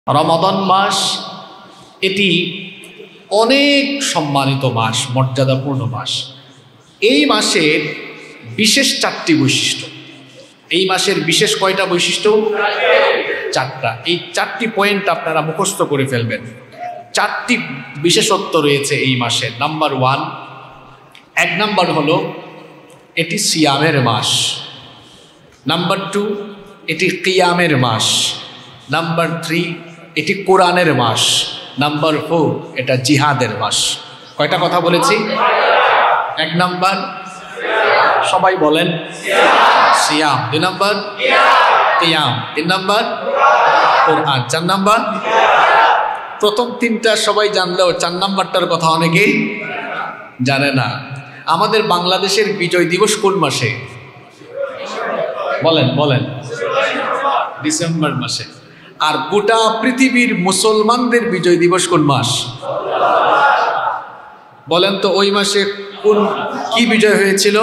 রমাদান মাস এটি অনেক সম্মানিত মাস, মর্যাদাপূর্ণ মাস। এই মাসের বিশেষ চারটি বৈশিষ্ট্য। এই মাসের বিশেষ কয়টা বৈশিষ্ট্য? চারটা। এই চারটি পয়েন্ট আপনারা মুখস্থ করে ফেলবেন। চারটি বিশেষত্ব রয়েছে এই মাসে। নাম্বার ওয়ান, এক নাম্বার হলো এটি সিয়ামের মাস। নাম্বার টু, এটি কিয়ামের মাস। নাম্বার থ্রি, এটি কোরআনের মাস। নাম্বার ফোর, এটা জিহাদের মাস। কয়টা কথা বলেছি? এক নাম্বার সবাই বলেন সিয়াম, দুই নাম্বার কিয়াম, তিন নাম্বার কোরআন, চার নাম্বার। প্রথম তিনটা সবাই জানলেও চার নাম্বারটার কথা অনেকেই জানে না। আমাদের বাংলাদেশের বিজয় দিবস কোন মাসে? বলেন বলেন। ডিসেম্বর মাসে। আর গোটা পৃথিবীর মুসলমানদের বিজয় দিবস কোন মাস? বলেন তো ওই মাসে কি বিজয় হয়েছিল?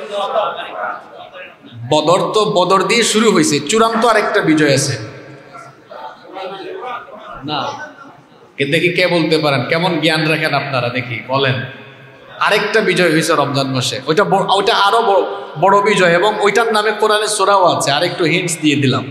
বদর। তো বদর দিয়ে শুরু হয়েছে, চূড়ান্ত আরেকটা বিজয় আছে না? দেখি কে বলতে পারেন, কেমন জ্ঞান রাখেন আপনারা, দেখি বলেন। আরেকটা বিজয় হয়েছে রমজান মাসে, ওইটা আরো বড় বিজয়, এবং ওইটার নামে কোরআনের সূরাও আছে। আরেকটু হিন্টস দিয়ে দিলাম,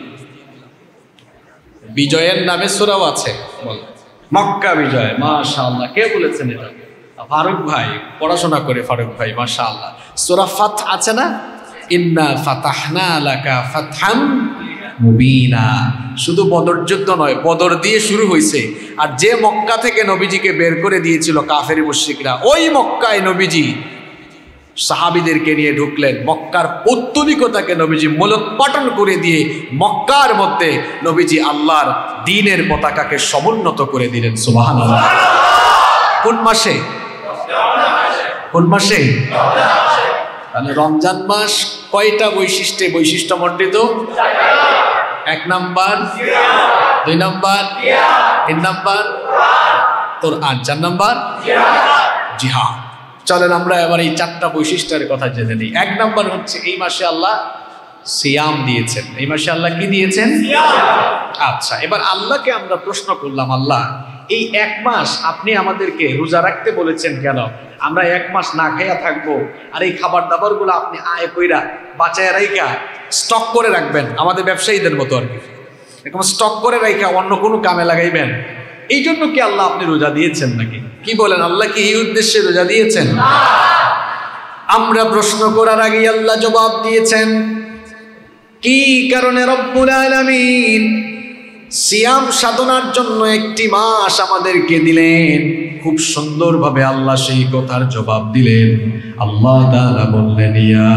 বিজয়ের নামে সূরাও আছে। মক্কা বিজয়। মাশাআল্লাহ, কে বলেছেন এটা? ফারুক ভাই, পড়াশোনা করে ফারুক ভাই, মাশাআল্লাহ। সূরা ফাত আছে না? ইন্না ফাতাহনা লাকা ফাতহাম মুবিনা। শুধু বদর যুদ্ধ নয়, বদর দিয়ে শুরু হয়েছে। আর যে মক্কা থেকে নবীজিকে বের করে দিয়েছিল কাফের মুশরিকরা, ওই মক্কায় নবীজি সাহাবীদেরকে নিয়ে ঢুকলেন। মক্কার পৌত্তলিকতাকে নবীজি মূলোৎপাটন করে দিয়ে মক্কার মধ্যে নবীজি আল্লাহর দ্বীনের পতাকাকে সমুন্নত করে দিলেন। সুবহানাল্লাহ। কোন মাসে? কোন মাসে? তাহলে রমজান মাস কয়টা বৈশিষ্ট্যমণ্ডিত? এক নাম্বার, দুই নাম্বার, তিন নাম্বার কোরআন, চার নাম্বার জিহাদ। চলেন আমরা এবার এই চারটা বৈশিষ্ট্যের কথা জেনে নিই। এক নাম্বার হচ্ছে এই মাসে আল্লাহ সিয়াম দিয়েছেন। এই মাসে আল্লাহ কি দিয়েছেন? আচ্ছা, এবার আল্লাহকে আমরা প্রশ্ন করলাম, আল্লাহ এই এক মাস আপনি আমাদেরকে রোজা রাখতে বলেছেন কেন? আমরা এক মাস না খাইয়া থাকবো, আর এই খাবার দাবার গুলো আপনি আয় কইরা বাঁচায় রাইখা স্টক করে রাখবেন, আমাদের ব্যবসায়ীদের মতো আর কি, এরকম স্টক করে রাইখা অন্য কোনো কামে লাগাইবেন। এই জন্য কি আল্লাহ আপনি রোজা দিয়েছেন নাকি? কি বলেন, আল্লাহ কি এই উদ্দেশ্যে রোজা দিয়েছেন? আমরা প্রশ্ন করার আগে আল্লাহ জবাব দিয়েছেন। কি কারণে রব্বুল আলামিন সিয়াম সাধনার জন্য একটি মাস আমাদেরকে দিলেন? খুব সুন্দরভাবে আল্লাহ সেই কথার জবাব দিলেন। আল্লাহ তাআলা বললেন, ইয়া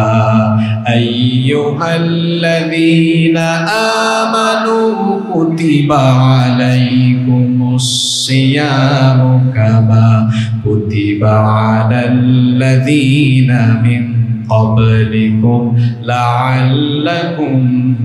আইয়ুহাল্লাযীনা আমানু কুতিবা আলাইকুমুস সিয়ামু কামা কুতিবা আলাল্লাযীনা মিন ক্বাবলিকুম লাআল্লাকুম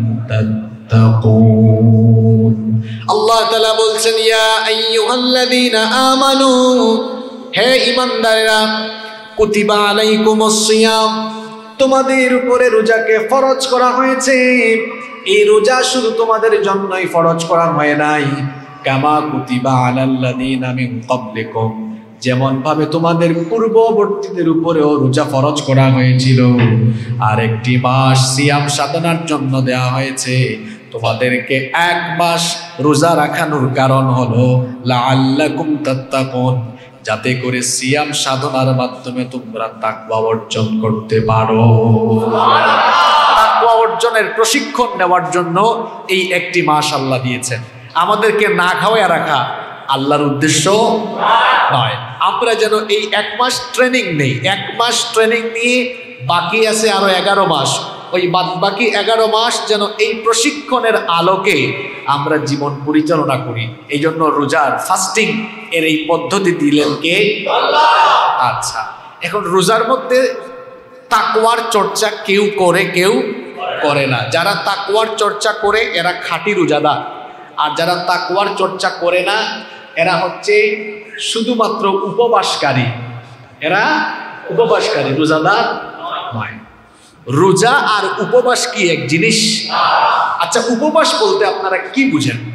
তাত্তাকুন। আল্লাহ তাআলা বলছেন, ইয়া আইয়ুহাল্লাযীনা আমানু, হে ঈমানদারেরা, কুতিবা আলাইকুমুস সিয়াম, তোমাদের উপরে রোজাকে ফরজ করা হয়েছে। এই রোজা শুধু তোমাদের জন্যই ফরজ করা হয় নাই, কামা কুতিবা আলাল্লাযীনা মিন ক্বাবলিকুম, যেমন ভাবে তোমাদের পূর্ববর্তীদের উপরেও রোজা ফরজ করা হয়েছিল। আর একটি মাস সিয়াম সাধনার জন্য দেয়া হয়েছে তোমাদেরকে। এক মাস রোজা রাখানোর কারণ হলো লাআল্লাকুম তাত্তাকুন, যাতে করে সিয়াম সাধনার মাধ্যমে তোমরা তাকওয়া অর্জন করতে পারো। তাকওয়া অর্জনের প্রশিক্ষণ নেওয়ার জন্য এই একটি মাস আল্লাহ দিয়েছেন। আমাদেরকে না খাওয়ায় রাখা আল্লাহর উদ্দেশ্য নয়। আমরা যেন এই এক মাস ট্রেনিং নেই। এক মাস ট্রেনিং নিয়ে বাকি আছে আরো 11 মাস। ওই বাকি 11 মাস যেন এই প্রশিক্ষণের আলোকে আমরা জীবন পরিচালনা করি। এই জন্য রোজার ফাস্টিং এর এই পদ্ধতি দিলেন কে? আল্লাহ। আচ্ছা, এখন রোজার মধ্যে তাকওয়ার চর্চা কেউ করে, কেউ করে না। যারা তাকওয়ার চর্চা করে এরা খাঁটি রোজাদার, আর যারা তাকওয়ার চর্চা করে না এরা হচ্ছে শুধুমাত্র উপবাসকারী। এরা উপবাসকারী, রোজাদার নয়। রোজা আর উপবাস কি এক জিনিস? আচ্ছা, উপবাস বলতে আপনারা কি বুঝেন?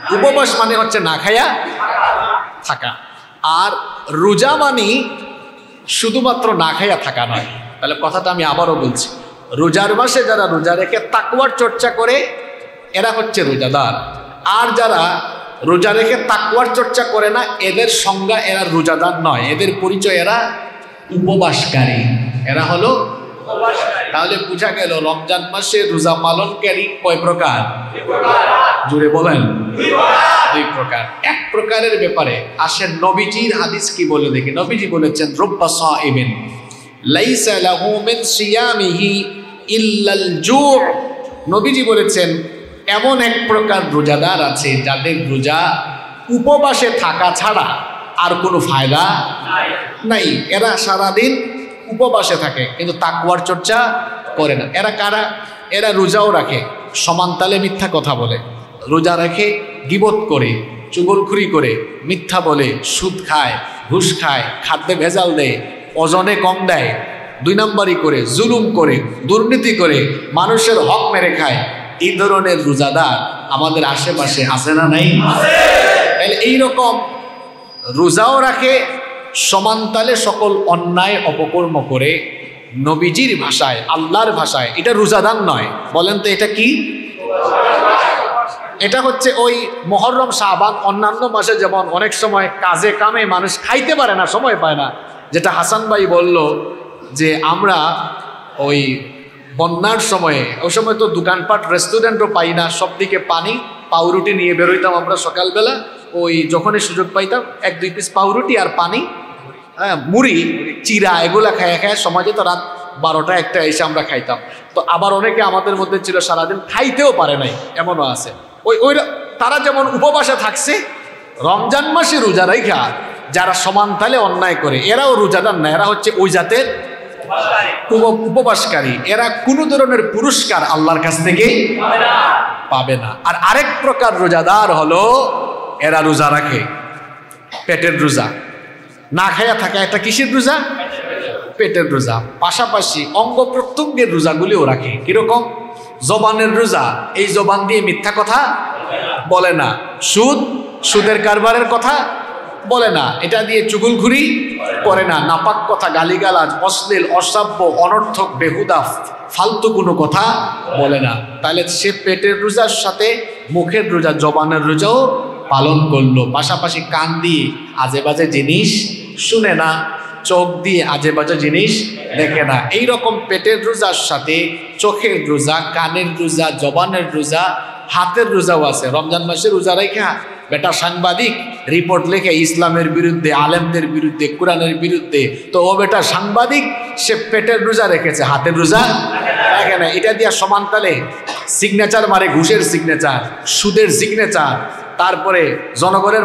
উপবাস মানে হচ্ছে না খায়া থাকা, আর রোজা মানে শুধুমাত্র না খাইয়া থাকা নয়। তাহলে কথাটা আমি আবারও বলছি, রোজার মাসে যারা রোজা রেখে তাকওয়ার চর্চা করে এরা হচ্ছে রোজাদার, আর যারা রোজা রেখে তাকওয়ার চর্চা করে না এদের সংজ্ঞা এরা রোজাদার নয়, এদের পরিচয় এরা উপবাসকারী, এরা হলো। তাহলে বোঝা গেল রমজান মাসে রোজা পালনকারী কয় প্রকার? জুড়ে বলেন, দুই প্রকার। এক প্রকারের ব্যাপারে আসেন নবীজির হাদিস কি বলে দেখি। নবীজি বলেছেন রব্বা সাইমিন লাইসা লাহু মিন সিয়ামিহি ইল্লাল জু'। নবীজি বলেছেন এমন এক প্রকার রোজাদার আছে যাদের রোজা উপবাসে থাকা ছাড়া আর কোনো ফায়দা নাই। এরা সারাদিন উপবাসে থাকে কিন্তু তাকওয়ার চর্চা করে না। এরা কারা? এরা রোজাও রাখে, সমান তালে মিথ্যা কথা বলে, রোজা রাখে গীবত করে, চুগলখুরি করে, মিথ্যা বলে, সুদ খায়, ঘুষ খায়, খাদ্যে ভেজাল দেয়, ওজনে কম দেয়, দুই নম্বরই করে, জুলুম করে, দুর্নীতি করে, মানুষের হক মেরে খায়। এই ধরনের রোজাদার আমাদের আশেপাশে আছে না নাই? এইরকম রোজাও রাখে, সমানতালে সকল অন্যায় অপকর্ম করে, নবীজির ভাষায়, আল্লাহর ভাষায় এটা রোজাদার নয়। বলেন তো এটা কি? এটা হচ্ছে ওই মুহররম শাবান অন্যান্য মাসে যেমন অনেক সময় কাজে কামে মানুষ খাইতে পারে না, সময় পায় না, যেটা হাসান ভাই বলল যে আমরা ওই বন্যার সময়ে, ওই সময় তো দোকানপাট রেস্টুরেন্টও পাই না, সব দিকে পানি, পাউরুটি নিয়ে বেরোইতাম আমরা সকালবেলা, ওই যখনই সুযোগ পাইতাম 1-2 পিস পাউরুটি আর পানি, হ্যাঁ, মুড়ি, চিরা, এগুলা খায় খায় সমাজে তো রাত 12টা-1টা এসে আমরা খাইতাম। তো আবার অনেকে আমাদের মধ্যে ছিল সারাদিন খাইতেও পারে নাই, এমনও আছে। ওই তারা যেমন উপবাসে থাকছে, রমজান মাসে রোজা রাখা যারা সমান তালে অন্যায় করে এরাও রোজাদার না, এরা হচ্ছে ওই জাতের উপবাসকারী। এরা কোনো ধরনের পুরস্কার আল্লাহর কাছ থেকে পাবে না। আর আরেক প্রকার রোজাদার হলো এরা রোজা রাখে পেটের রোজা, না খায়া থাকা। এটা কিসের রোজা? পেটের রোজা। পাশাপাশি অঙ্গ প্রত্যঙ্গের রোজাগুলিও রাখে। কিরকম? জবানের রোজা, এই জবান দিয়ে মিথ্যা কথা বলে না, সুদের কারবারের কথা বলে না, এটা দিয়ে চুগলখুরি করে না, নাপাক কথা, গালিগালাজ, অশ্লীল, অশ্রাব্য, অনর্থক, বেহুদা, ফালতু কোনো কথা বলে না। তাহলে সে পেটের রোজার সাথে মুখের রোজা, জবানের রোজাও পালন করলো। পাশাপাশি কান দিয়ে আজে বাজে জিনিস শুনে না, চোখ দিয়ে আজে বাজে জিনিস দেখে না। এইরকম পেটের রোজার সাথে চোখের রোজা, কানের রোজা, জবানের রোজা, হাতের রোজাও আছে। রমজান মাসে রোজা রেখা বেটা সাংবাদিক রিপোর্ট লেখে ইসলামের বিরুদ্ধে, আলেমদের বিরুদ্ধে, কোরআনের বিরুদ্ধে, তো ও বেটা সাংবাদিক, সে পেটের রোজা রেখেছে, হাতের রোজা রাখে না। এটা দিয়ে সমানতালে সিগনেচার মারে, ঘুষের সিগনেচার, সুদের সিগনেচার, তারপরে জনগণের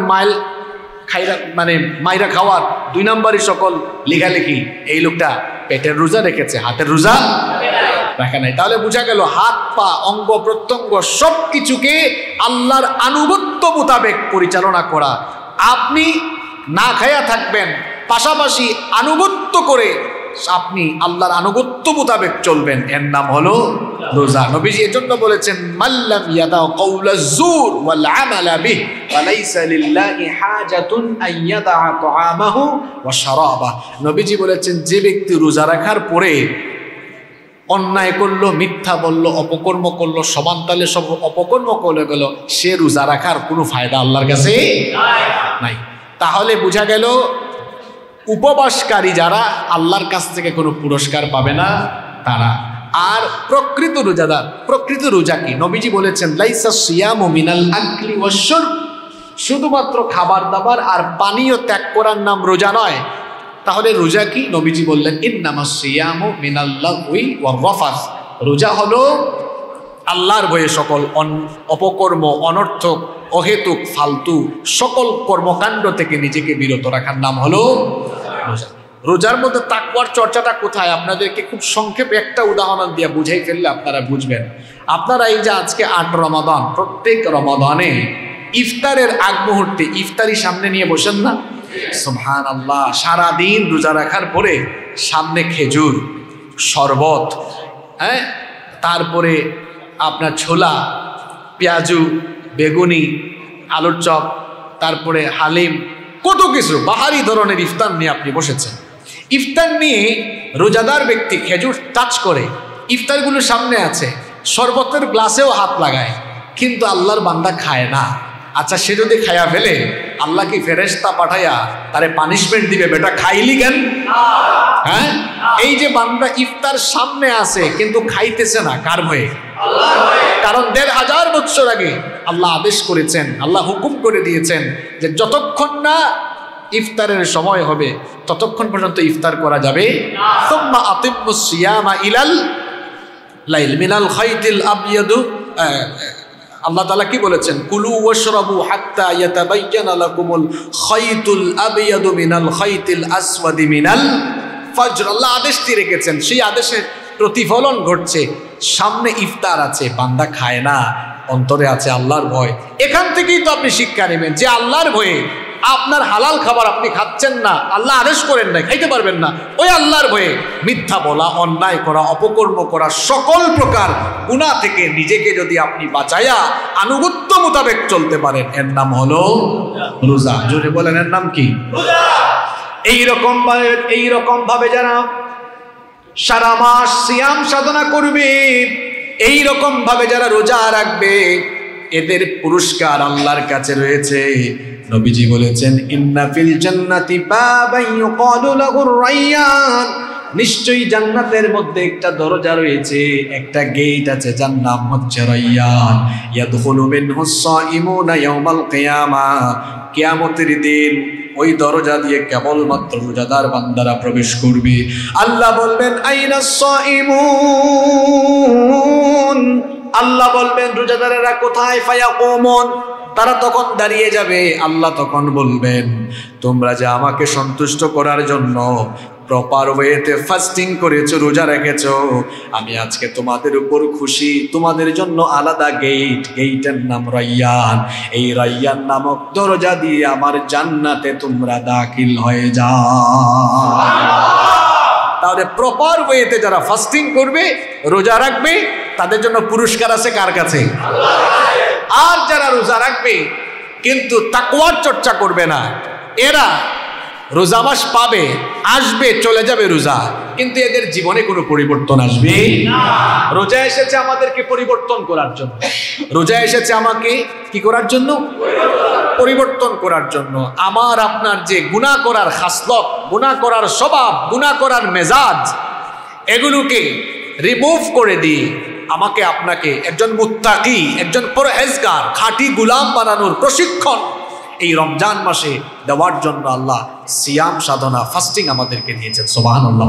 মাইরা খাওয়ার 2 নম্বরই সকল লেখালেখি। এই লোকটা পেটের রোজা রেখেছে, হাতের রোজা রাখে নাই। তাহলে বোঝা গেল হাত পা, অঙ্গ প্রত্যঙ্গ সব কিছুকে আল্লাহর আনুগত্য মোতাবেক পরিচালনা করা। আপনি না খায়া থাকবেন, পাশাপাশি আনুগত্য করে আপনি আল্লাহর আনুগত্য মোতাবেক চলবেন, এর নাম হলো রোজা। নবীজি এজন্য বলেছেন মাল্লাম ইয়াদাউ কাউলাজ জুর ওয়াল আমালা বিহি ওয়া লাইসা লিল্লাহি হাজাতুন আইয়াদা তাআমাহু ওয়া শারাবাহু। নবীজি বলেছেন যে ব্যক্তি রোজা রাখার পরে অন্যায় করলো, মিথ্যা বললো, অপকর্ম করলো, সমানতালে সব অপকর্ম করে গেল, সে রোজা রাখার কোনো ফায়দা আল্লাহর কাছে নাই। তাহলে বোঝা গেল উপবাসকারী যারা আল্লাহর কাছ থেকে কোনো পুরস্কার পাবে না তারা। আর প্রকৃত রোজাদার, প্রকৃত রোজা কি? নবীজি বলেছেন লাইসা সিয়ামু মিনাল আকলি ওয়াশ শুরব, শুধুমাত্র খাবার দাবার আর পানীয় ত্যাগ করার নাম রোজা নয়। তাহলে রোজা কি? নবীজি বললেন ইন্নামাস সিয়ামু মিনাল লাগউই ওয়ার রাফাস, রোজা হলো আল্লাহর ভয়ে সকল অপকর্ম, অনর্থক, অহেতুক, ফালতু সকল কর্মকাণ্ড থেকে নিজেকে বিরত রাখার নাম হলো রোজা। রোজার মধ্যে তাকওয়ার চর্চাটা কোথায়? আপনাদেরকে খুব সংক্ষেপে একটা উদাহরণ দিয়ে বুঝাই ফেললে আপনারা বুঝবেন। আপনারা এই যে আজকে 8 রমাদান, প্রত্যেক রমাদানে ইফতারের আগ মুহূর্তে ইফতারি সামনে নিয়ে বসেন না? সুবহানাল্লাহ। সারাদিন রোজা রাখার পরে সামনে খেজুর, শরবত, হ্যাঁ, তারপরে আপনার ছোলা, পেঁয়াজু, বেগুনি, আলুর চপ, তারপরে হালিম, কত কিছু বাহারি ধরনের ইফতার নিয়ে আপনি বসেছেন। ইফতার নিয়ে রোজাদার ব্যক্তি খেজুর টাচ করে, ইফতারগুলো সামনে আছে, শরবতের গ্লাসেও হাত লাগায়, কিন্তু আল্লাহর বান্দা খায় না। আচ্ছা, সে যদি খায়া ফেলে, আল্লাহ কি ফেরেশতা পাঠাইয়া তারে পানিশমেন্ট দিবে, বেটা খাইলি কেন? হ্যাঁ, এই যে বান্দা ইফতার সামনে আছে কিন্তু খাইতেছে না, কার ভয়ে? কারণ ১৫০০ বছর আগে আল্লাহ আদেশ করেছেন, আল্লাহ হুকুম করে দিয়েছেন যে যতক্ষণ না ইফতারের সময় হবে ততক্ষণ পর্যন্ত ইফতার করা যাবে। সুম্মা আতিম্মুস সিয়ামা ইলাল লাইল মিনাল খাইতিল আবয়াদু, আল্লাহ তাআলা কি বলেছেন? কুলু ওয়াশরাবু হাত্তা ইয়াতাবায়্যানা লাকুমুল খাইতুল আবয়াদু মিনাল খাইতিল আসওয়াদি মিনাল ফজর। আল্লাহ আদেশ দিয়ে রেখেছেন, সেই আদেশের প্রতিফলন ঘটছে। সামনে ইফতার আছে, বান্দা খায় না, অন্তরে আছে আল্লাহর ভয়। এখান থেকেই তো আপনি শিক্ষা নেবেন যে আল্লাহর ভয়ে আপনার হালাল খাবার আপনি খাচ্ছেন না, আল্লাহ আদেশ করেন না, খাইতে পারবেন না, ওই আল্লাহর ভয়ে মিথ্যা বলা, অন্যায় করা, অপকর্ম করা, সকল প্রকার গুনাহ থেকে নিজেকে যদি আপনি বাঁচাইয়া আনুগত্য মোতাবেক চলতে পারেন, এর নাম হলো রোজা। জোরে বলেন, এর নাম কি? রোজা। এইরকম ভাবে যারা সারা মাস সিয়াম সাধনা করবে, এইরকম ভাবে যারা রোজা রাখবে, এদের পুরস্কার আল্লাহর কাছে রয়েছে। নবীজি বলেছেন, ইন্না ফিল জান্নাতি বাবান ইউকালু লাহুর রায়্যান, নিশ্চয়ই জান্নাতের মধ্যে একটা দরজা রয়েছে, একটা গেট আছে, যার নাম হচ্ছে রায়্যান। ইয়াদখুলু মিনহুস সাইমুনা ইয়াওমাল কিয়ামা, কিয়ামতের দিন ওই দরজা দিয়ে কেবলমাত্র রোজাদার বান্দারা প্রবেশ করবে। আল্লাহ বলবেন, আইনাস সাইমুন, আল্লাহ বলবেন রোজাদারেরা কোথায়? ফায়াকুমুন, তারা তখন দাঁড়িয়ে যাবে। আল্লাহ তখন বলবেন, তোমরা যে আমাকে সন্তুষ্ট করার জন্য প্রপার ওয়েতে ফাস্টিং করেছো, রোজা রেখেছো, আমি আজকে তোমাদের উপর খুশি। তোমাদের জন্য আলাদা গেট, গেটের নাম রায়্যান। এই রায়্যান নামক দরজা দিয়ে আমার জান্নাতে তোমরা দাখিল হয়ে যাও। তাহলে প্রপার ওয়েতে যারা ফাস্টিং করবে, রোজা রাখবে, তাদের জন্য পুরস্কার আছে কার কাছে? আর যারা রোজা রাখবে কিন্তু তাকওয়ার চর্চা করবে না, এরা রোজা মাস পাবে, আসবে, চলে যাবে রোজা, কিন্তু এদের জীবনে কোনো পরিবর্তন আসবে না। রোজা এসেছে আমাদেরকে পরিবর্তন করার জন্য, রোজা এসেছে আমাকে কি করার জন্য? পরিবর্তন করার জন্য। আমার আপনার যে গুনাহ করার খাসলত, গুনাহ করার স্বভাব, গুনাহ করার মেজাজ, এগুলোকে রিমুভ করে দিয়ে আমাকে আপনাকে একজন মুত্তাকি, একজন পরহেজগার, খাঁটি গোলাম বানানোর প্রশিক্ষণ এই রমজান মাসে দেওয়ার জন্য আল্লাহ সিয়াম সাধনা, ফাস্টিং আমাদেরকে দিয়েছেন। সুবহানাল্লাহ।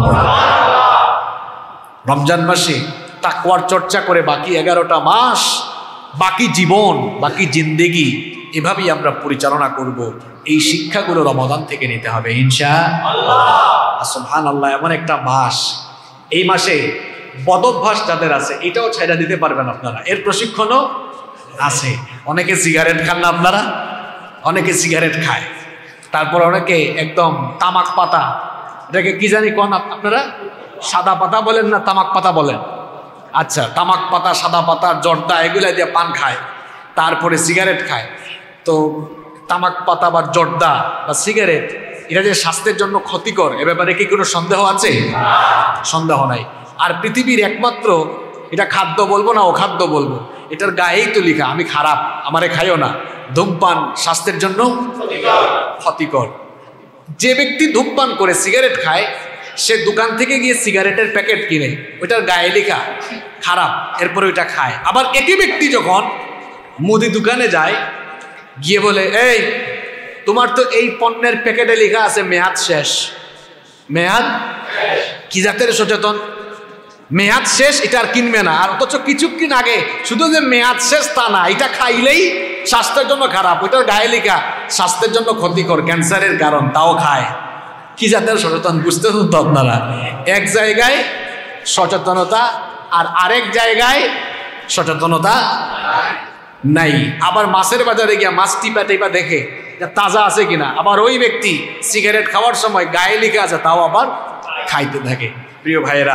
রমজান মাসে তাকওয়ার চর্চা করে বাকি 11টা মাস, বাকি জীবন, বাকি জিন্দেগি এভাবেই আমরা পরিচালনা করব। এই শিক্ষাগুলো রমাদান থেকে নিতে হবে ইনশাআল্লাহ। সুবহানাল্লাহ। এমন একটা মাস, এই মাসে বদভ্যাস যাদের আছে এটাও ছেড়ে দিতে পারবেন আপনারা, এর প্রশিক্ষণও আছে। অনেকে সিগারেট খান না আপনারা? অনেকে সিগারেট খায়, তারপর অনেকে একদম তামাক পাতা, এটাকে কি জানি কোন আপনারা? সাদা পাতা বলেন না তামাক পাতা বলেন? আচ্ছা, তামাক পাতা, সাদা পাতা, জর্দা, এগুলা দিয়ে পান খায়, তারপরে সিগারেট খায়। তো তামাক পাতা বা জর্দা বা সিগারেট, এটা যে স্বাস্থ্যের জন্য ক্ষতিকর, এ ব্যাপারে কি কোনো সন্দেহ আছে? সন্দেহ নাই। আর পৃথিবীর একমাত্র, এটা খাদ্য বলবো না অখাদ্য বলবো, এটার গায়েই তো লেখা আমি খারাপ, আমারে খাইও না। ধূমপান স্বাস্থ্যের জন্য ক্ষতিকর। যে ব্যক্তি ধূমপান করে সিগারেট খায়, সে দোকান থেকে গিয়ে সিগারেটের প্যাকেট কিনে, ওইটার গায়ে লেখা খারাপ, এরপরে ওইটা খায়। আবার একই ব্যক্তি যখন মুদি দোকানে যায়, গিয়ে বলে, এই তোমার তো এই পণ্যের প্যাকেটে লেখা আছে মেয়াদ শেষ। মেয়াদ কি জাতের সচেতন? মেয়াদ শেষ, এটা আর কিনবে না। আর অথচ কিছুক্ষণ আগে শুধু যে মেয়াদ শেষ তা না, এটা খাইলেই স্বাস্থ্যের জন্য খারাপ, ওইটার গায়ে লেখা স্বাস্থ্যের জন্য ক্ষতিকর, ক্যান্সারের কারণ, তাও খায়। কি জাতের সচেতন বুঝতেছেন তো আপনারা? এক জায়গায় সচেতনতা আর আরেক জায়গায় সচেতনতা নাই। আবার মাছের বাজারে গিয়ে মাছ টিপা টিপা দেখে যে তাজা আছে কিনা, আবার ওই ব্যক্তি সিগারেট খাওয়ার সময় গায়ে লেখা আছে তাও আবার খাইতে থাকে। প্রিয় ভাইয়েরা,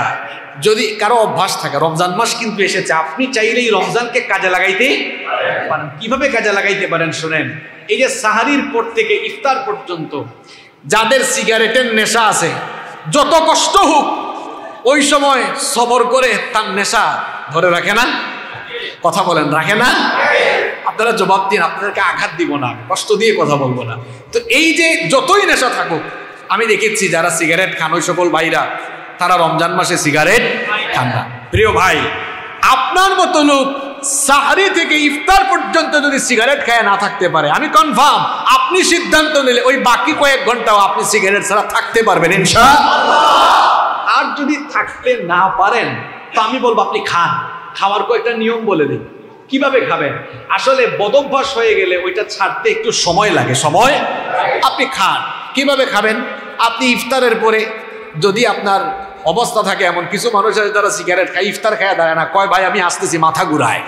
যদি কারো অভ্যাস থাকে, রমজান মাস কিন্তু এসেছে, আপনি চাইলেই রমজানকে কাজে লাগাইতে পারেন। কিভাবে কাজে লাগাইতে পারেন শুনেন। এই যে সাহারির পর থেকে ইফতার পর্যন্ত যাদের সিগারেটের নেশা আছে, যত কষ্ট হোক ওই সময় সবর করে তার নেশা ধরে রাখে না? কথা বলেন, রাখে না? আপনারা জবাব দিন, আপনাদেরকে আঘাত দিব না, কষ্ট দিয়ে কথা বলবো না। তো এই যে যতই নেশা থাকুক, আমি দেখেছি যারা সিগারেট খান ওই সকল ভাইরা তারা রমজান মাসে সিগারেট খান না। প্রিয় ভাই, আপনার মতো লোক সাহারি থেকে ইফতার পর্যন্ত যদি সিগারেট খায় না থাকতে পারে, আমি কনফার্ম আপনি সিদ্ধান্ত নিলে ওই বাকি কয়েক ঘন্টাও আপনি সিগারেট ছাড়া থাকতে পারবেন ইনশাআল্লাহ। আর যদি থাকতে না পারেন তো আমি বলবো আপনি খান। খাওয়ার কয়েকটা নিয়ম বলে দিন কিভাবে খাবেন। আসলে বদভ্যাস হয়ে গেলে ওইটা ছাড়তে একটু সময় লাগে, সময়। আপনি খান, কিভাবে খাবেন? আপনি ইফতারের পরে যদি আপনার অবস্থা থাকে, এমন কিছু মানুষ আছে যারা সিগারেট খায়, ইফতার খায় দাঁড়ায় না, কয় ভাই আমি আসতেছি, মাথা ঘুরায়,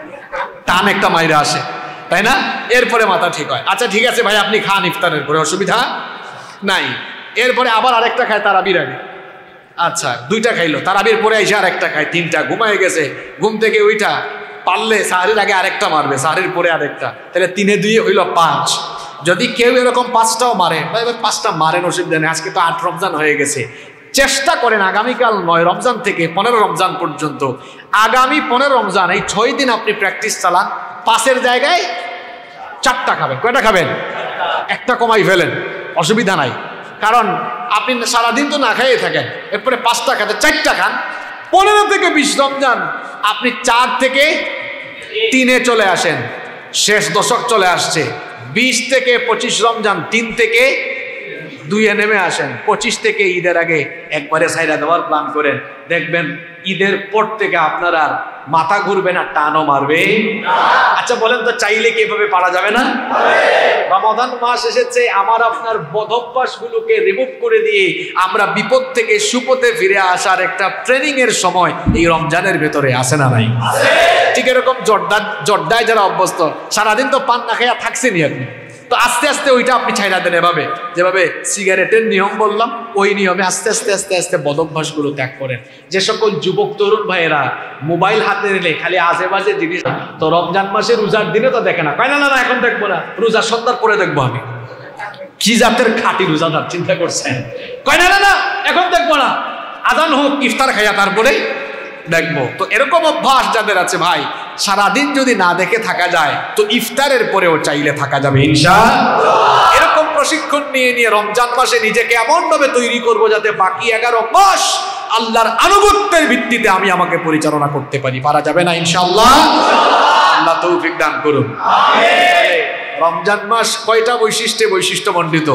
টান একটা মাইরা আসে, তাই না? এরপরে মাথা ঠিক হয়। আচ্ছা ঠিক আছে ভাই আপনি খান ইফতারের পরে, অসুবিধা নাই। এরপরে আবার আরেকটা খায় তারাবির আগে, আচ্ছা দুইটা খাইলো, তারাবির পরে এসে আরেকটা খায়, তিনটা। ঘুমায় গেছে, ঘুম থেকে ওইটা পারলে সাহারির আগে আরেকটা মারবে, সাহারির পরে আরেকটা, তাহলে 3 এ 2 হইল 5। যদি কেউ এরকম 5টাও মারে, ভাই 5টা মারেন, অসুবিধা নেই। আজকে তো 8 রমজান হয়ে গেছে, চেষ্টা করেন আগামীকাল 9 রমজান থেকে 15 রমজান পর্যন্ত, আগামী 15 রমজান এই 6 দিন আপনি প্র্যাকটিস চালান। 5-এর জায়গায় 4টা খাবেন। কয়টা খাবেন? একটা কমাই ফেলেন, অসুবিধা নাই। কারণ আপনি সারাদিন তো না খাইয়ে থাকেন, এরপরে 5টা খাতে 4টা খান। 15 থেকে 20 রমজান আপনি 4 থেকে 3-এ চলে আসেন, শেষ দশক চলে আসছে। 20 থেকে 25 রমজান 3 থেকে 2-এ নেমে আসেন। 25 থেকে ঈদের আগে একবারে সাইরা দেওয়ার প্ল্যান করেন, দেখবেন ঈদের পর থেকে আপনার আর মাথা ঘুরবে না, টানও মারবে। আচ্ছা বলেন তো, চাইলে কি এভাবে পারা যাবে না? রমাদান মাস এসেছে, আমার আপনার বদভ্যাসগুলোকে রিমুভ করে দিয়ে আমরা বিপদ থেকে সুপথে ফিরে আসার একটা ট্রেনিং এর সময় এই রমজানের ভেতরে আসে না নাই? ঠিক এরকম জর্দায় যারা অভ্যস্ত, সারাদিন তো পান না খাইয়া থাকছেনই আপনি, তো আস্তে আস্তে ওইটা আপনি ছাইড়া দেন। এভাবে যেভাবে সিগারেটের নিয়ম বললাম, ওই নিয়মে আস্তে আস্তে আস্তে আস্তে বদভ্যাসগুলো ত্যাগ করেন। যে সকল যুবক তরুণ ভাইয়েরা মোবাইল হাতে নিলে খালি আজে বাজে জিনিস, তো রমজান মাসে রোজার দিনে তো দেখে না, কয় না না এখন দেখবো না, রোজার সন্ধ্যার পরে দেখবো আমি। কি জাতের খাঁটি রোজাদার চিন্তা করছেন? কয় না না এখন দেখবো না, আজান হোক, ইফতার খাইয়া তারপরে দেখবো। তো এরকম অভ্যাস যাদের আছে ভাই, সারাদিন যদি না দেখে থাকা যায় তো ইফতারের পরেও চাইলে থাকা যাবে ইনশাআল্লাহ। এরকম প্রশিক্ষণ নিয়ে নিয়ে রমজান মাসে নিজেকে এমন ভাবে তৈরি করব যাতে বাকি 11 মাস আল্লাহর আনুগত্যের ভিত্তিতে আমি আমাকে পরিচালনা করতে পারি। পারা যাবে না ইনশাআল্লাহ? আল্লাহ তৌফিক দান করুন। আমিন। রমজান মাস কয়টা বৈশিষ্ট্যমণ্ডিত?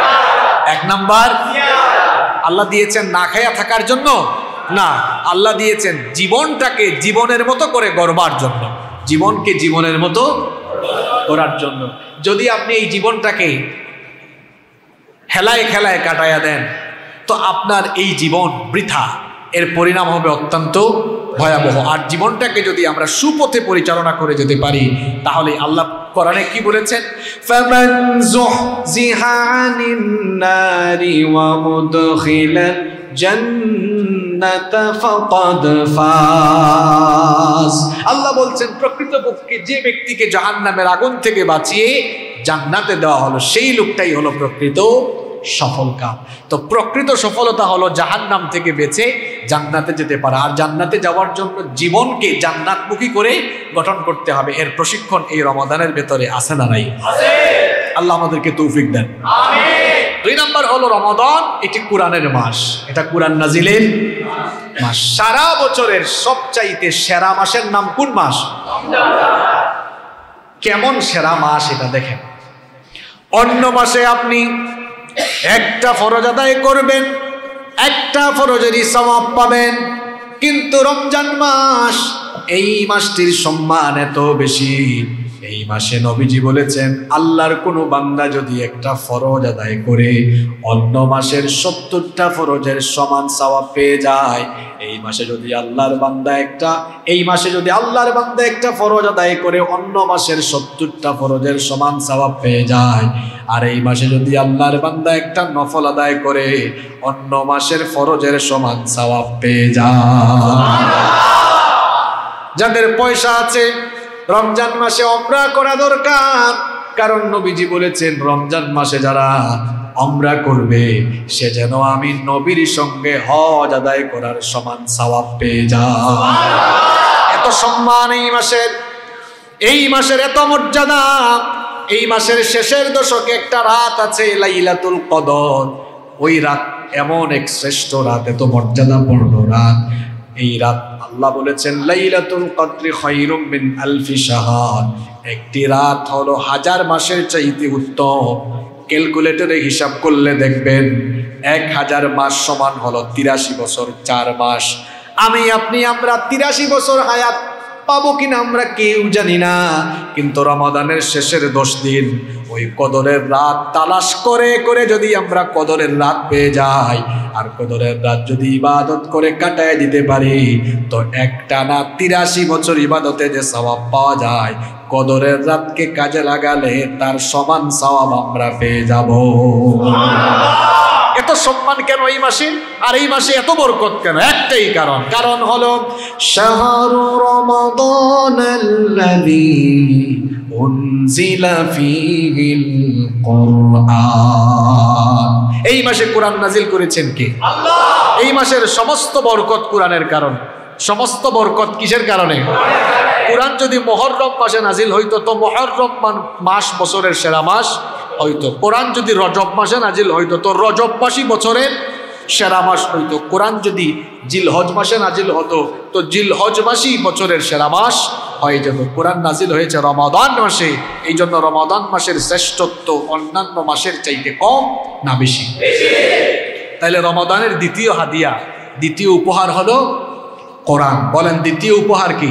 1 নাম্বার, আল্লাহ দিয়েছেন না খায়া থাকার জন্য না, আল্লাহ দিয়েছেন জীবনটাকে জীবনের মতো করে গড়বার জন্য, জীবনকে জীবনের মতো করার জন্য। যদি আপনি এই জীবনটাকে হেলায় খেলায় কাটায়া দেন তো আপনার এই জীবন বৃথা, এর পরিণাম হবে অত্যন্ত ভয়াবহ। আর জীবনটাকে যদি আমরা সুপথে পরিচালনা করে যেতে পারি তাহলে আল্লাহ কোরআনে কি বলেছেন? ফামান যুহজিহা আনিন নারি ওয়া উদখিলাল জান্নাতা ফাকাদ ফাজ। আল্লাহ বলছেন প্রকৃতপক্ষে যে ব্যক্তিকে জাহান্নামের আগুন থেকে বাঁচিয়ে জান্নাতে দেওয়া হলো সেই লোকটাই হলো প্রকৃত সফলকাম। তো প্রকৃত সফলতা হলো জাহান্নাম থেকে বেঁচে জান্নাতে যেতে পারা। আর জান্নাতে যাওয়ার জন্য জীবনকে জান্নাতমুখী করে গঠন করতে হবে। এর প্রশিক্ষণ এই রমাদানের ভেতরে আছে না নাই? আল্লাহ আমাদেরকে তৌফিক দেন। আমিন। 2 নাম্বার হলো রমাদান, এটি কোরআনের মাস, এটা কোরআন নাজিলের মাস। সারা বছরের সবচাইতে সেরা মাসের নাম কোন মাস? কেমন সেরা মাস এটা দেখেন। অন্য মাসে আপনি একটা ফরজ আদায় করবেন, একটা ফরজেরই সওয়াব পাবেন, কিন্তু রমজান মাস এই মাসটির সম্মান এত বেশি, এই মাসে নবীজি বলেছেন আল্লাহর কোনো বান্দা যদি একটা ফরজ আদায় করে অন্য মাসের 70টা ফরজের সমান সওয়াব পেয়ে যায়। এই মাসে যদি আল্লাহর বান্দা একটা ফরজ আদায় করে অন্য মাসের 70টা ফরজের সমান সওয়াব পেয়ে যায়। আর এই মাসে যদি আল্লাহর বান্দা একটা নফল আদায় করে অন্য মাসের ফরজের সমান সওয়াব পেয়ে যায়। যাদের পয়সা আছে রমজান মাসে উমরা করা দরকার, কারণ নবীজি বলেছেন রমজান মাসে যারা উমরা করবে সে যেন আমি নবীর সঙ্গে হজ আদায় করার সমান সওয়াব পেয়ে যায়। এত সম্মান এই মাসের এত মর্যাদা। এই মাসের শেষের দশকে একটা রাত আছে লাইলাতুল কদর। ওই রাত এমন এক শ্রেষ্ঠ রাত, এত মর্যাদাপূর্ণ রাত। এই রাত আল্লাহ বলেছেন লাইলাতুল কদরি খায়রুম মিন আলফি শাহর। একটি রাত হলো 1000 মাসের চাইতে উত্তম। ক্যালকুলেটরে হিসাব করলে দেখবেন 1000 মাস সমান হলো 83 বছর 4 মাস। আমরা 83 বছর হায়াত পাবো কিনা আমরা কেউ জানি না, কিন্তু রমাদানের শেষের 10 দিন ওই কদরের রাত তালাশ করে করে যদি আমরা কদরের রাত পেয়ে যাই আর কদরের রাত যদি ইবাদত করে কাটায় দিতে পারি তো একটানা 83 বছর ইবাদতে যে সওয়াব পাওয়া যায় কদরের রাতকে কাজে লাগালে তার সমান সওয়াব আমরা পেয়ে যাব। এত সম্মান কেন এই মাসে? আর এই মাসে এত বরকত কেন? একটাই কারণ হলো শাহরু রমাদানাল্লাযী উনজিলা ফীহিল কুরআন। এই মাসে কোরআন নাজিল করেছেন কে? আল্লাহ। এই মাসের সমস্ত বরকত কোরআনের কারণ। সমস্ত বরকত কিসের কারণে? কোরআন যদি মুহররম মাসে নাজিল হইতো তো মুহররম মাস বছরের সেরা মাস হইতো। কোরআন যদি রজব মাসে নাজিল হইতো তো রজব মাসই বছরের সেরা মাস হইতো। কোরআন যদি জিলহজ মাসে নাজিল হতো তো জিলহজ মাসই বছরের সেরা মাস হয়ে যেত। কোরআন নাজিল হয়েছে রমাদান মাসে, এই জন্য রমাদান মাসের শ্রেষ্ঠত্ব অন্যান্য মাসের চাইতে কম না বেশি? তাইলে রমাদানের দ্বিতীয় হাদিয়া, দ্বিতীয় উপহার হলো কোরআন। বলেন দ্বিতীয় উপহার কি?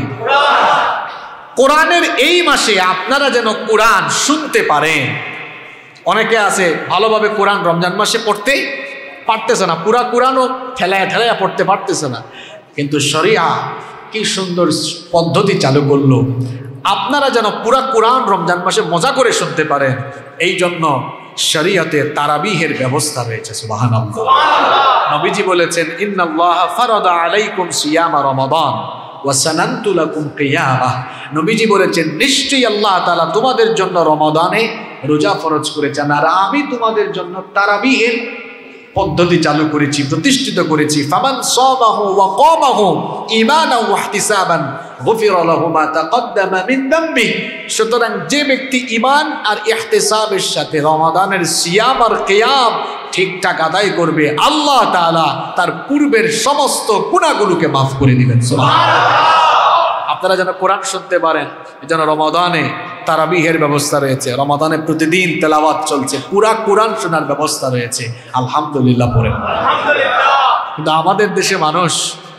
কোরআনের এই মাসে আপনারা যেন কোরআন শুনতে পারেন। অনেকে আছে ভালোভাবে কোরআন রমজান মাসে পড়তে পারতেছে না, পুরা কোরআনও ঠেলায় ঠেলায় পড়তে পারতেছে না, কিন্তু শরিয়া কি সুন্দর পদ্ধতি চালু করলো আপনারা যেন পুরা কোরআন রমজান মাসে মজা করে শুনতে পারেন। এই জন্য শরিয়াতে তারাবিহের ব্যবস্থা রয়েছে। সুবহানাল্লাহ। নবীজি বলেছেন ইন্নাল্লাহা ফারাদা আলাইকুম সিয়ামা রমাদান ওয়া সানানতু লাকুম কিয়ামাহ। নবীজি বলেছেন নিশ্চয়ই আল্লাহ তাআলা তোমাদের জন্য রমাদানে রোজা ফরজ করেছেন আর আমি তোমাদের জন্য তারাবিহের পদ্ধতি চালু করেছি, প্রতিষ্ঠিত করেছি। ফামান সামাহু ওয়া কামাহু ঈমানান ওয়া ইহতিসাবান গুফিরা লাহু মা তাকদ্দামা মিন যামবি। সুতরাং যে ব্যক্তি ঈমান আর ইহতিসাবের সাথে রমাদানের সিয়াম আর কিয়াম ঠিকঠাক আদায় করবে আল্লাহ তাআলা তার পূর্বের সমস্ত গুনাহগুলোকে মাফ করে দিবেন। সুবহানাল্লাহ। আপনারা যেন কোরআন শুনতে পারেন এজন্য রমাদানে তারাবিহের ব্যবস্থা রয়েছে। রমাদানে প্রতিদিন তেলাওয়াত চলছে, পুরা কোরআন শোনার ব্যবস্থা রয়েছে। আলহামদুলিল্লাহ পড়েন। কিন্তু আমাদের দেশে মানুষ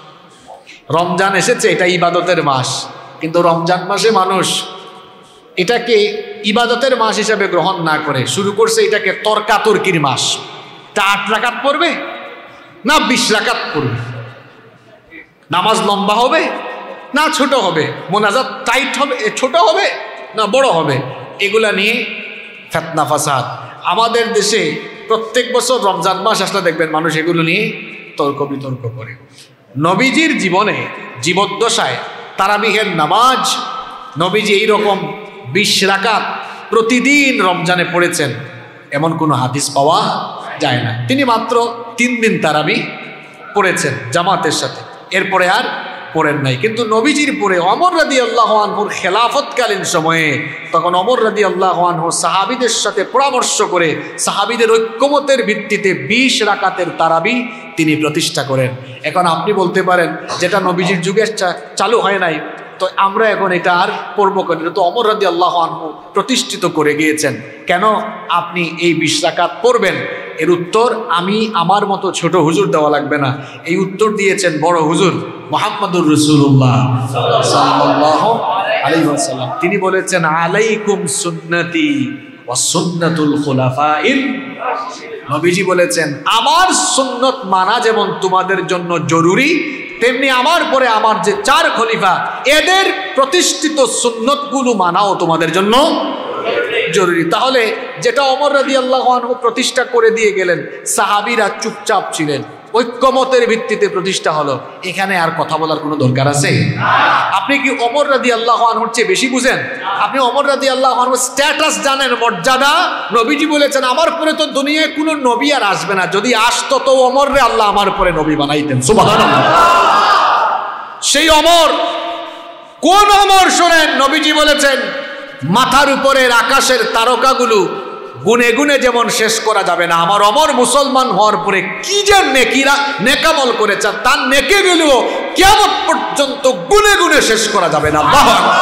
রমজান এসেছে এটা ইবাদতের মাস, কিন্তু রমজান মাসে মানুষ এটাকে ইবাদতের মাস হিসাবে গ্রহণ না করে শুরু করছে এটাকে তর্কাতর্কির মাস। তা 8 রাকাত পড়বে না 20 রাকাত পড়বে, নামাজ লম্বা হবে না ছোট হবে, মোনাজাত টাইট হবে ছোট হবে না বড় হবে, এগুলা নিয়ে ফিতনা ফাসাদ। আমাদের দেশে প্রত্যেক বছর রমজান মাস আসলে দেখবেন মানুষ এগুলো নিয়ে তর্ক বিতর্ক করে। নবীজির জীবনে জীবদ্দশায় তারাবিহের নামাজ নবীজি এইরকম 20 রাকাত প্রতিদিন রমজানে পড়েছেন এমন কোনো হাদিস পাওয়া যায় না। তিনি মাত্র 3 দিন তারাবি পড়েছেন জামাতের সাথে, এরপরে আর পড়েন নাই। কিন্তু নবীজির পরে ওমর রাদিয়াল্লাহু আনহুর খেলাফতকালীন সময়ে তখন ওমর রাদিয়াল্লাহু আনহু সাহাবীদের সাথে পরামর্শ করে সাহাবীদের ঐক্যমতের ভিত্তিতে 20 রাকাতের তারাবি তিনি প্রতিষ্ঠা করেন। এখন আপনি বলতে পারেন যেটা নবীজির যুগে চালু হয় নাই তো আমরা এখন এটা আর পড়বো কেন? এটা তো ওমর রাদিয়াল্লাহু আনহু প্রতিষ্ঠিত করে গিয়েছেন, কেন আপনি এই 20 রাকাত পড়বেন? এর উত্তর আমি আমার মতো ছোট হুজুর দেওয়া লাগবে না, এই উত্তর দিয়েছেন বড় হুজুর মুহাম্মদুর রাসূলুল্লাহ সাল্লাল্লাহু আলাইহি ওয়াসাল্লাম। তিনি বলেছেন, আলাইকুম সুন্নতি ওয়া সুন্নাতুল খুলাফাইল। নবীজি বলেছেন, আমার সুন্নত মানা যেমন তোমাদের জন্য জরুরি, তেমনি আমার পরে আমার যে 4 খলিফা এদের প্রতিষ্ঠিত সুন্নতগুলো মানাও তোমাদের জন্য জরুরি। তাহলে যেটা ওমর রাদিয়াল্লাহু আনহু প্রতিষ্ঠা করে দিয়ে গেলেন, সাহাবীরা চুপচাপ ছিলেন, ঐক্যমতের ভিত্তিতে প্রতিষ্ঠা হলো, এখানে আর কথা বলার কোনো দরকার আছে? আপনি কি ওমর রাদিয়াল্লাহু আনহুর চেয়ে বেশি বুঝেন? আপনি ওমর রাদিয়াল্লাহু আনহুর স্ট্যাটাস জানেন, মর্যাদা? নবীজি বলেছেন, আমার পরে তো দুনিয়ায় কোনো নবী আর আসবে না, যদি আসতো তো ওমররে আল্লাহ আমার পরে নবী বানাইতেন। সুবহানাল্লাহ। সেই ওমর কোন ওমর শোনেন? নবীজি বলেছেন, মাথার উপরের আকাশের তারকাগুলো গুনে গুনে যেমন শেষ করা যাবে না, আমার ওমর মুসলমান হওয়ার পরে কি যে নেকামল করেছেন, তার নেকিগুলো কিয়ামত পর্যন্ত গুনে গুনে শেষ করা যাবে না। আল্লাহু আকবার।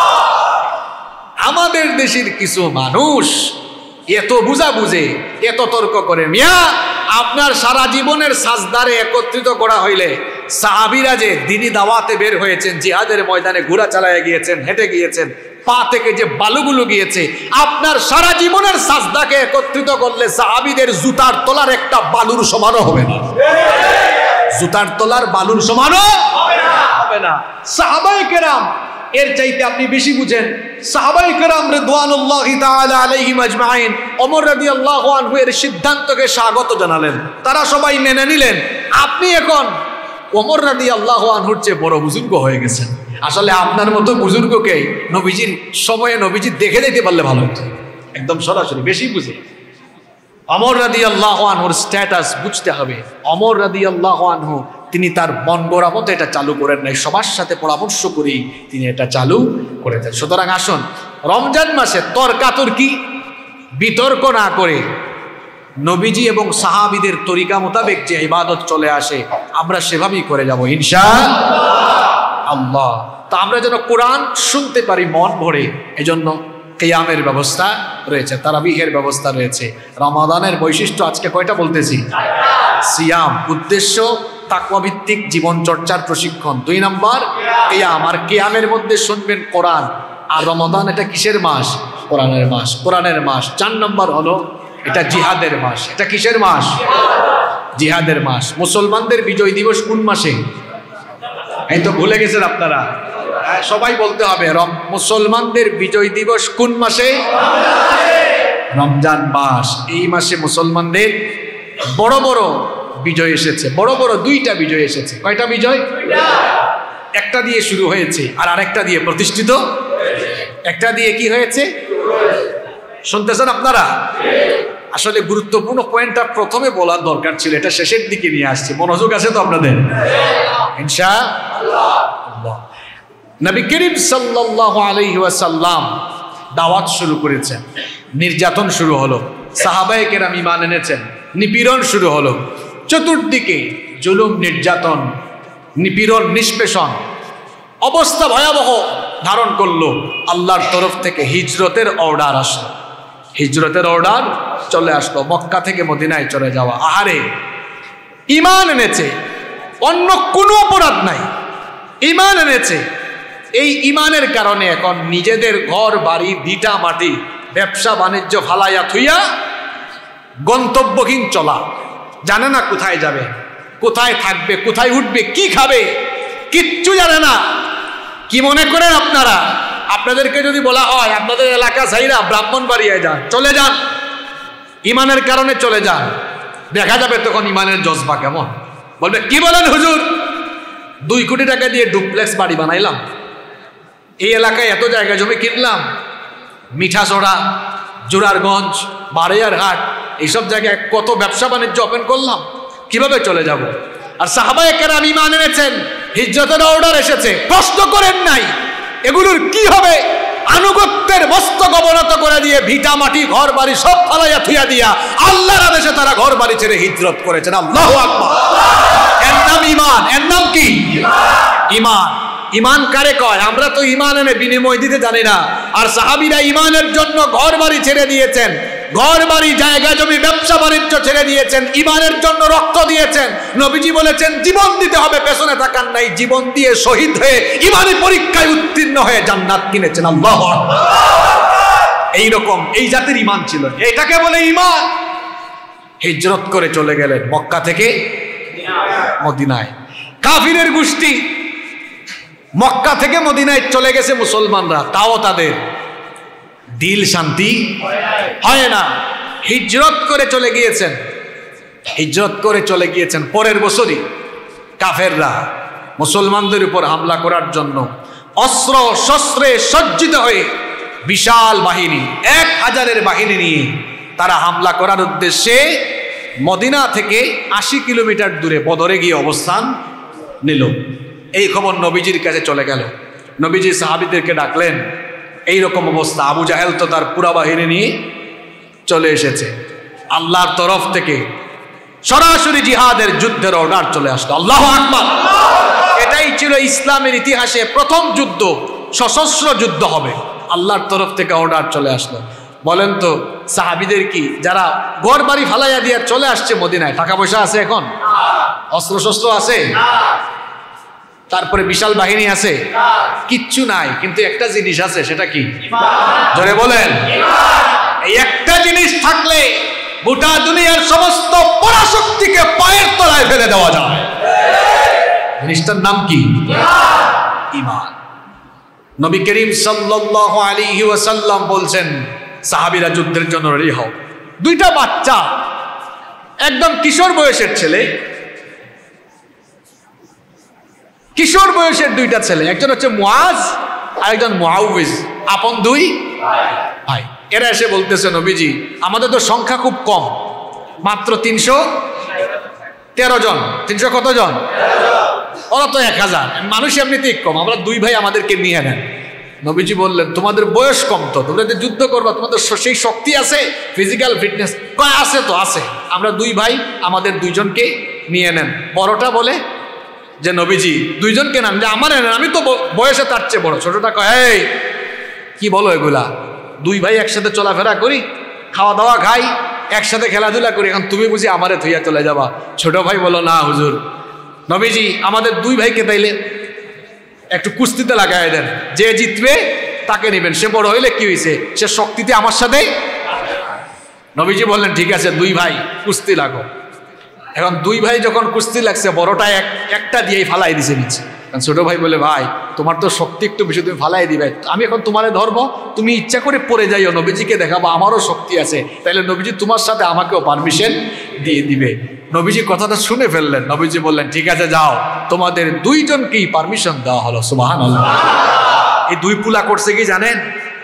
আমাদের দেশের কিছু মানুষ এত বুঝা বুঝে, এত তর্ক করে। মিয়া, আপনার সারা জীবনের সাজদারে একত্রিত করা হইলে সাহাবীরা যে দ্বীনি দাওয়াতে বের হয়েছেন, জিহাদের ময়দানে ঘোড়া চালায় গিয়েছেন, হেঁটে গিয়েছেন, পা থেকে যে বালুগুলো গিয়েছে, আপনার সারা জীবনের সাজদাকে একত্রিত করলে সাহাবীদের জুতার তলার একটা বালুর সমানও হবে না। জুতার তলার বালুর সমানও হবে না। সাহাবায়ে কেরাম এর চাইতে আপনি বেশি বুঝেন। সাহাবায়ে কেরাম রিদওয়ানুল্লাহি তাআলা আলাইহিম আজমাইন ওমর রাদিয়াল্লাহু আনহু এর সিদ্ধান্তকে স্বাগত জানালেন, তারা সবাই মেনে নিলেন। আপনি এখন ওমর রাদিয়াল্লাহু আনহুর চেয়ে বড় বুজুর্গ হয়ে গেছেন। আসলে আপনার মতো বুজুর্গকে নবীজির সময়ে নবীজি দেখে যেতে পারলে ভালো হতো, একদম সরাসরি, বেশি বুঝে। ওমর রাদিয়াল্লাহু আনহুর স্ট্যাটাস বুঝতে হবে। ওমর রাদিয়াল্লাহু আনহু তিনি তার মন গড়া মতো এটা চালু করেন নাই, সবার সাথে পরামর্শ করেই তিনি এটা চালু করেছেন। সুতরাং আসুন, রমজান মাসে তর্কাতর্কি বিতর্ক না করে নবীজি এবং সাহাবীদের তরিকা মোতাবেক যে ইবাদত চলে আসে, আমরা সেভাবেই করে যাব ইনশাআল্লাহ। তো আমরা যেন কোরআন শুনতে পারি মন ভরে, এজন্য কিয়ামের ব্যবস্থা রয়েছে, তারাবিহের ব্যবস্থা রয়েছে। রমাদানের বৈশিষ্ট্য আজকে কয়টা বলতেছি? সিয়াম, উদ্দেশ্য তাকওয়া ভিত্তিক জীবন চর্চার প্রশিক্ষণ। 2 নম্বর কিয়াম, আর কিয়ামের মধ্যে শুনবেন কোরআন। আর রমাদান এটা কিসের মাস? কোরআনের মাস, কোরআনের মাস। 4 নম্বর হলো এটা জিহাদের মাস। এটা কিসের মাস? জিহাদের মাস। মুসলমানদের বিজয় দিবস কোন মাসে? এই তো ভুলে গেছেন আপনারা, সবাই বলতে হবে। মুসলমানদের বিজয় দিবস কোন মাসে? রমজান মাস। এই মাসে মুসলমানদের বড় বড় বিজয় এসেছে, বড় বড় 2টা বিজয় এসেছে। কয়টা বিজয়? একটা দিয়ে শুরু হয়েছে আর আরেকটা দিয়ে প্রতিষ্ঠিত। একটা দিয়ে কি হয়েছে শুনতেছেন আপনারা? আসলে গুরুত্বপূর্ণ পয়েন্টটা প্রথমে বলার দরকার ছিল, এটা শেষের দিকে নিয়ে আসছে। মনোযোগ আছে তো আপনাদের? ইনশাআল্লাহ। নবী করিম সাল্লাল্লাহু আলাইহি ওয়াসাল্লাম দাওয়াত শুরু করেছেন, নির্যাতন শুরু হলো, সাহাবায়ে কেরাম ঈমান এনেছেন, নিপীড়ন শুরু হলো, চতুর্দিকে জুলুম, নির্যাতন, নিপীড়ন, নিষ্পেষণ, অবস্থা ভয়াবহ ধারণ করলো। আল্লাহর তরফ থেকে হিজরতের অর্ডার আসলো, হিজরতের অর্ডার চলে আসলো, মক্কা থেকে মদিনায় চলে যাওয়া। আহারে, ঈমান এনেছে, অন্য কোনো অপরাধ নাই, ঈমান এনেছে। এই ঈমানের কারণে এখন নিজেদের ঘর বাড়ি ভিটা মাটি ব্যবসা বাণিজ্য ফালাইয়া থুইয়া গন্তব্যহীন চলা, জানে না কোথায় যাবে, কোথায় থাকবে, কোথায় উঠবে, কি খাবে, কিচ্ছু জানে না। কি মনে করেন আপনারা? আপনাদেরকে যদি বলা হয় আপনাদের এলাকা ছাইরা ব্রাহ্মণবাড়িয়ায় যান, চলে যান, ঈমানের কারণে চলে যান, দেখা যাবে তখন ঈমানের জজবা কেমন। বলবে, কি বলেন হুজুর, 2 কোটি টাকা দিয়ে ডুপ্লেক্স বাড়ি বানাইলাম, এই এলাকায় এত জায়গা জমি কিনলাম, মিঠাচড়া, জোরারগঞ্জ, বারৈয়ারহাট, এইসব জায়গায় কত ব্যবসা বাণিজ্য ওপেন করলাম, কিভাবে চলে যাব? আর সাহাবায়ে কেরাম ঈমান এনেছেন, হিজরতের অর্ডার এসেছে, প্রশ্ন করেন নাই এগুলোর কি হবে। আনুগত্যের মস্তক অবনত করে দিয়ে ভিটা মাটি ঘর বাড়ি সব ফালাইয়া থুইয়া দিয়া আল্লাহর আদেশে তারা ঘর বাড়ি ছেড়ে হিজরত করেছেন। আল্লাহু আকবার। এর নাম ঈমান। এর নাম কি? ঈমান। ইমান কারে কয়? আমরা তো ইমান এনে বিনিময় দিতে জানি না। আর সাহাবীরা ইমানের জন্য ঘর বাড়ি ছেড়ে দিয়েছেন, ঘর বাড়ি জায়গা জমি ব্যবসা বাণিজ্য ছেড়ে দিয়েছেন, ইমানের জন্য রক্ত দিয়েছেন। নবীজি বলেছেন জীবন দিতে হবে, পেছনে তাকান নাই, জীবন দিয়ে শহীদ হয়ে ইমানি পরীক্ষায় উত্তীর্ণ হয়ে জান্নাত কিনেছেন। আল্লাহু আকবার। এইরকম এই জাতির ইমান ছিল, এটাকে বলে ইমান। হিজরত করে চলে গেলেন মক্কা থেকে মদিনায়। কাফিরের গোষ্ঠী মক্কা থেকে মদিনায় চলে গেছে মুসলমানরা, তাও তাদের দিল শান্তি হয় না। হিজরত করে চলে গিয়েছেন, হিজরত করে চলে গিয়েছেন। পরের বছরই কাফেররা মুসলমানদের উপর হামলা করার জন্য অস্ত্র শস্ত্রে সজ্জিত হয়ে বিশাল বাহিনী, 1000-এর বাহিনী নিয়ে তারা হামলা করার উদ্দেশ্যে মদিনা থেকে 80 কিলোমিটার দূরে বদরে গিয়ে অবস্থান নিল। এই খবর নবীজির কাছে চলে গেল। নবীজি সাহাবীদেরকে ডাকলেন, এইরকম অবস্থা, আবু জাহেল তো তার পুরা বাহিনী নিয়ে চলে এসেছে। আল্লাহর তরফ থেকে সরাসরি জিহাদের যুদ্ধের অর্ডার চলে আসলো। আল্লাহু আকবার। এটাই ছিল ইসলামের ইতিহাসে প্রথম যুদ্ধ, সশস্ত্র যুদ্ধ হবে। আল্লাহর তরফ থেকে অর্ডার চলে আসলো। বলেন তো সাহাবীদের কি, যারা ঘর বাড়ি ফালাইয়া দিয়ে চলে আসছে মদিনায়, টাকা পয়সা আছে এখন? অস্ত্র শস্ত্র আছে? তারপরে বিশাল বাহিনী আছে? কিচ্ছু নাই, কিন্তু একটা জিনিস আছে, সেটা কি? জোরে বলেন। এই একটা জিনিস থাকলে গোটা দুনিয়ার সমস্ত পরাশক্তিকে পায়ের তলায় ফেলে দেওয়া যায়। জিনিসটার নাম কি? ঈমান। নবী করিম সাল্লাল্লাহু আলাইহি ওয়াসাল্লাম বলছেন, সাহাবীরা যুদ্ধের জন্য রেডি হও। দুইটা বাচ্চা, একদম কিশোর বয়সের ছেলে, কিশোর বয়সের দুইটা ছেলে, একজন হচ্ছে মুআজ আর একজন মুআউযিজ, আপন দুই ভাই। এরা এসে বলতেছে, নবীজি আমাদের তো সংখ্যা খুব কম, মাত্র 313 জন। 300 কত জন? ওরা তো 1000, মানুষ এমনিতেই কম, আমরা দুই ভাই আমাদেরকে নিয়ে নেন। নবীজি বললেন, তোমাদের বয়স কম, তো তোমরা যে যুদ্ধ করবা, তোমাদের সেই শক্তি আছে, ফিজিক্যাল ফিটনেস? কয় আছে তো আছে, আমরা দুই ভাই, আমাদের দুইজনকে নিয়ে নেন। বড়টা বলে যে নবীজি দুইজনকে নেন, যে আমার নেন, আমি তো বয়সে তার চেয়ে বড়। ছোটটা কয়, এই কি বলো এগুলা? দুই ভাই একসাথে চলাফেরা করি, খাওয়া দাওয়া খাই, একসাথে খেলাধুলা করি, এখন তুমি বুঝি আমারে থইয়া চলে যাবা? ছোট ভাই বলো, না হুজুর, নবীজি আমাদের দুই ভাইকে তাইলে একটু কুস্তিতে লাগাই দেন, যে জিতবে তাকে নেবেন, সে বড় হইলে কি হয়েছে, সে শক্তিতে আমার সাথে। নবীজি বললেন, ঠিক আছে, দুই ভাই কুস্তি লাগো। এখন দুই ভাই যখন কুস্তি লাগছে, বড়টা একটা দিয়েই ফালাই দিছে নিচে। ছোট ভাই বলে, ভাই তোমার তো শক্তি একটু বেশি, তুমি ফালাই দিবে, আমি এখন তোমারে ধরবো, তুমি ইচ্ছা করে পড়ে যাইও, নবীজিকে দেখাবো আমারও শক্তি আছে, তাইলে নবীজি তোমার সাথে আমাকেও পারমিশন দিয়ে দিবে। নবীজি কথাটা শুনে ফেললেন। নবীজি বললেন, ঠিক আছে যাও, তোমাদের দুইজনকেই পারমিশন দেওয়া হলো। সুবহানাল্লাহ। এই দুই পুলা করছে কি জানেন?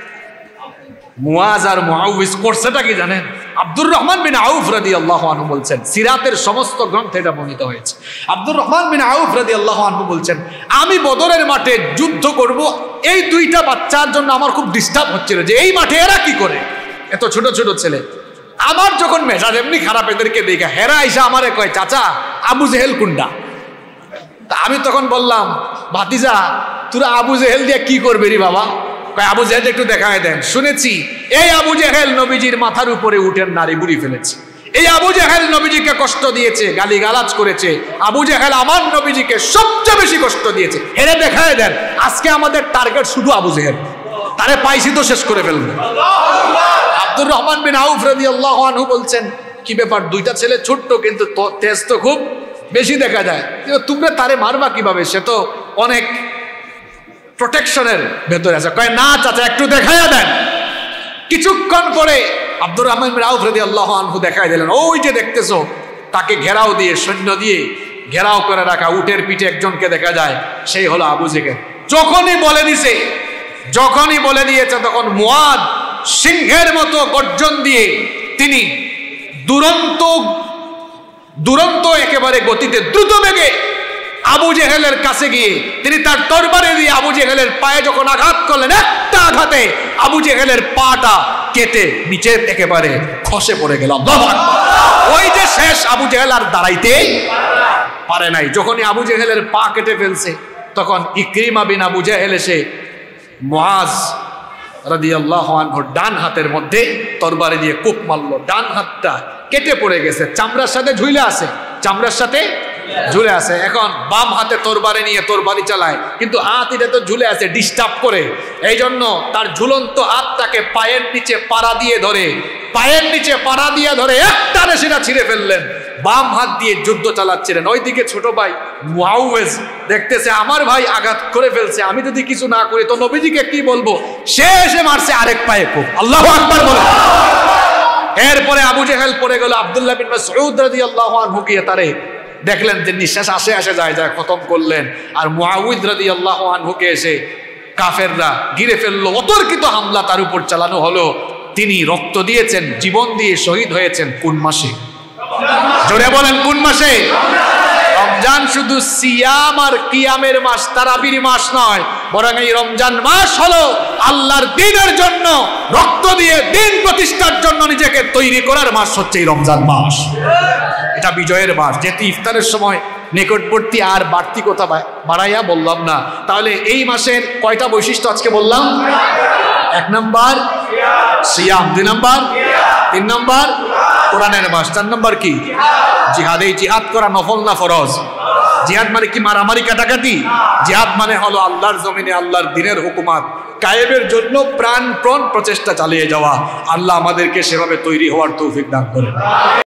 মুআজ আর মুআউযিজ করছেটা কি জানেন? আব্দুর রহমান বিন আউফ রাদিয়াল্লাহু আনহু বলছেন, সিরাতের সমস্ত গ্রন্থে এটা বর্ণিত হয়েছে। আব্দুর রহমান বিন আউফ রাদিয়াল্লাহু আনহু বলছেন, আমি বদরের মাঠে যুদ্ধ করব, এই দুইটা বাচ্চার জন্য আমার খুব ডিস্টার্ব হচ্ছিল, যে এই মাঠে এরা কি করে, এত ছোট ছোট ছেলে। আমার যখন মেজাজ এমনি খারাপ এদেরকে দেখা, হেরা আইসা আমারে কয়, চাচা আবু জেহেল কুন্ডা? তা আমি তখন বললাম, ভাতিজা তোরা আবু জেহেল দিয়ে কি করবে রে বাবা? কয়, আবু জেহেল একটু দেখায় দেন। শুনেছি এই আবু জেহেল নবীজির মাথার উপরে উঠেন নারী বুড়ি ফেলেছে, এই আবু জেহেল নবীজিকে কষ্ট দিয়েছে, গালিগালাজ করেছে, আবু জেহেল আমার নবীজিকে সবচেয়ে বেশি কষ্ট দিয়েছে, হেরে দেখায় দেন। আজকে আমাদের টার্গেট শুধু আবু জেহেল, তারে পাইছি তো শেষ করে ফেলবে। আব্দুর রহমান বিন আউফ রাদিয়াল্লাহু আনহু বলছেন, কি ব্যাপার, দুইটা ছেলে ছোট্ট, কিন্তু তেজ তো খুব বেশি দেখা যায়, তোমরা তারে মারবা কিভাবে, সে তো অনেক প্রোটেকশনের ভেতরে আছে। কয়, না চাচা একটু দেখাইয়া দেন। কিছুক্ষণ পরে আব্দুর রহমান বিন আউফ রাদিয়াল্লাহু আনহু দেখাই দিলেন, ওই যে দেখতেছো, তাকে ঘেরাও দিয়ে, সৈন্য দিয়ে ঘেরাও করে রাখা উটের পিঠে একজনকে দেখা যায়, সেই হলো আবু জেহেল। যখনই বলে দিয়েছে, তখন মুআদ সিংহের মতো গর্জন দিয়ে তিনি দুরন্ত একেবারে গতিতে দ্রুত বেগে আবু জেহেলের কাছে গিয়ে তিনি তার তরবারি দিয়ে আবু জেহেলের পায়ে যখন আঘাত করলেন, একটা আঘাতে আবু জেহেলের পাটা কেটে নিচে একেবারে খসে পড়ে গেল। ওই যে শেষ, আবু জেহেল আর দাঁড়াইতে পারে নাই। যখনই আবু জেহেলের পা কেটে ফেলছে, তখন ইকরিমা বিন আবু জাহেল এসে মুআজ রাদিয়াল্লাহু আনহুর ডান হাতের মধ্যে তরবারি দিয়ে কোপ মারলো। ডান হাতটা কেটে পড়ে গেছে, চামড়ার সাথে ঝুলে আছে, চামড়ার সাথে ঝুলে আছে। এখন বাম হাতে তরবারি নিয়ে তরবারি চালায়, কিন্তু হাত এটা তো ঝুলে আছে, ডিস্টার্ব করে। এই জন্য তার ঝুলন্ত হাতটাকে পায়ের নিচে পাড়া দিয়ে ধরে, পায়ের নিচে পাড়া দিয়ে ধরে একটানে সেটা ছিঁড়ে ফেললেন। বাম হাত দিয়ে যুদ্ধ চালাচ্ছিলেন। ওইদিকে ছোট ভাই মুআউজ দেখতেছে আমার ভাই আঘাত করে ফেলছে, আমি যদি কিছু না করি তো নবীজিকে কি বলবো। সে এসে মারছে আরেক পায়ে খুব। আল্লাহু আকবার বলে। এরপরে আবু জেহেল পড়ে গেল। আব্দুল্লাহ বিন মাসউদ রাদিয়াল্লাহু আনহু গিয়ে তারে দেখলেন যে নিঃশ্বাস আসে আসে যায় যায়, খতম করলেন। আর মুআউদ রাদিয়াল্লাহু আনহুকে এসে কাফেররা ঘিরে ফেললো। অতর্কিত হামলা তার উপর চালানো হলো। তিনি রক্ত দিয়েছেন, জীবন দিয়ে শহীদ হয়েছেন কোন মাসে? জোরে বলেন কোন মাসে? রমজান শুধু সিয়াম আর কিয়ামের মাস, তারাবির মাস নয়, বরং এই রমজান মাস হলো আল্লাহর দ্বীনের জন্য রক্ত দিয়ে দ্বীন প্রতিষ্ঠার জন্য নিজেকে তৈরি করার মাস হচ্ছে এই রমজান মাস। এটা বিজয়ের মাস। যেহেতু ইফতারের সময় নিকটবর্তী আর বাড়তি কথা বাড়াইয়া বললাম না, তাহলে এই মাসের কয়টা বৈশিষ্ট্য আজকে বললাম? 1 নম্বর সিয়াম, 2 নম্বর, 3 নম্বর কোরআনের মাস, 4 নম্বর কি? জিহাদ। এই জিহাদ করা নফল না ফরজ? জিহাদ মানে কি মারামারি কাটাকাটি? জিহাদ মানে হলো আল্লাহর জমিনে আল্লাহর দ্বীনের হুকুমত কায়েমের জন্য প্রাণপণ প্রচেষ্টা চালিয়ে যাওয়া। আল্লাহ আমাদেরকে সেভাবে তৈরি হওয়ার তৌফিক দান করেন।